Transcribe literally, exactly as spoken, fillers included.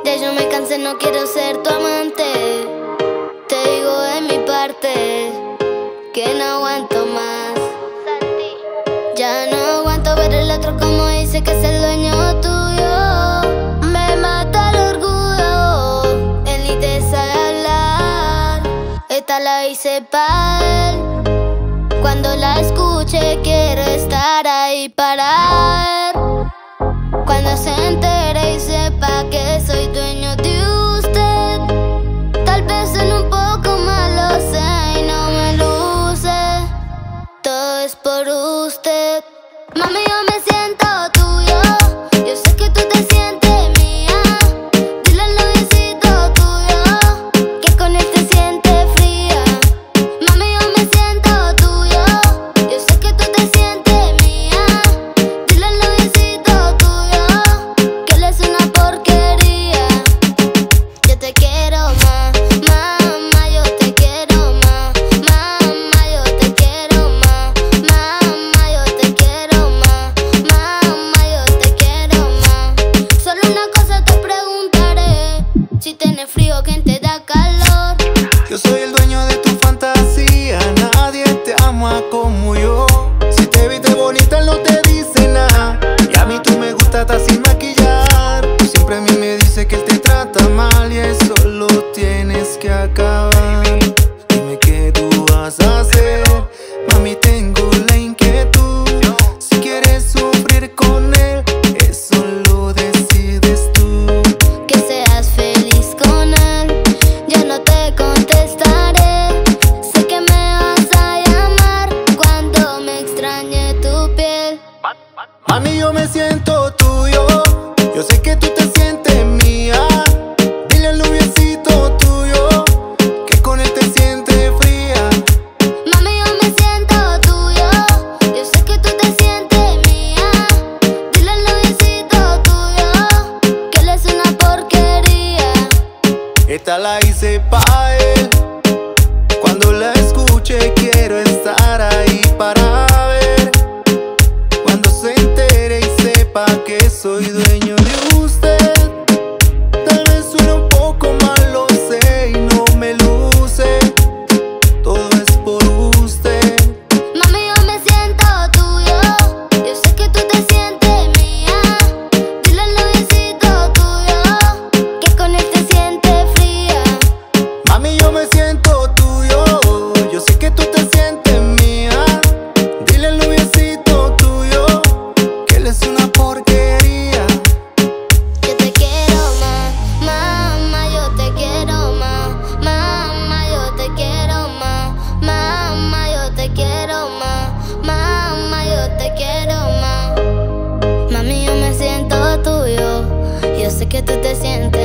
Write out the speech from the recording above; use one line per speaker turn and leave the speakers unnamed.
decirte yo me cansé, no quiero ser tu amante. Te digo de mi parte que no aguanto más. Ya no aguanto ver el otro como dice que es el dueño tuyo. Me mata el orgullo, él ni te sabe hablar. Esta la hice pa' él. Cuando la escuche quiero estar ahí para ver. Cuando se entere y sepa que soy dueño de usted. Tal vez en un poco más lo sé y no me luce. Todo es por usted. Mami, yo me siento tuyo. Yo sé que tú te sientes mía. Dile al noviecito tuyo que con él te sientes fría. Mami, yo me siento tuyo. Yo sé que tú te sientes mía. Dile al noviecito tuyo que él es una porquería. Yo te quiero más, mamá, yo te quiero más. Mamá, yo te quiero más. Mamá, yo te quiero más. Mamá, yo te quiero más. Solo una cosa te preguntaré: si tienes frío, ¿quién te da calor?
Yo soy el dueño de tu fantasía, nadie te ama como yo. Si te viste bonita, él no te dice nada. Y a mí tú me gusta hasta sin maquillar. Tú siempre a mí me dice que él te trata mal y eso lo tienes que acabar. Dime qué tú vas a hacer, mami, tengo la inquietud. Si quieres sufrir con él, eso lo decides tú.
Que seas feliz con él, yo no te contestaré. Sé que me vas a llamar cuando me extrañe tu piel.
Mami, yo me siento tuyo. Yo sé que tú te sientes mía. Dile al noviecito tuyo que con él te sientes fría.
Mami, yo me siento tuyo. Yo sé que tú te sientes mía. Dile al noviecito tuyo que él es una porquería.
Esta la hice pa' él. Cuando la escuche quiero estar ahí para ver. Cuando se entere y sepa que soy dueño de usted. Tal vez suene un poco mal, lo sé y no me luce. Todo es por usted.
Mami, yo me siento tuyo. Yo sé que tú te sientes mía. Dile al noviecito tuyo que con él te sientes fría.
Mami, yo me siento tuyo. Yo sé que tú te sientes mía. Dile al noviecito tuyo que él es una porquería.
Yo te quiero más, mamá, yo te quiero más. Mamá, yo te quiero más. Mamá, yo te quiero más. Mamá, yo te quiero más. Mami, yo me siento tuyo. Yo sé que tú te sientes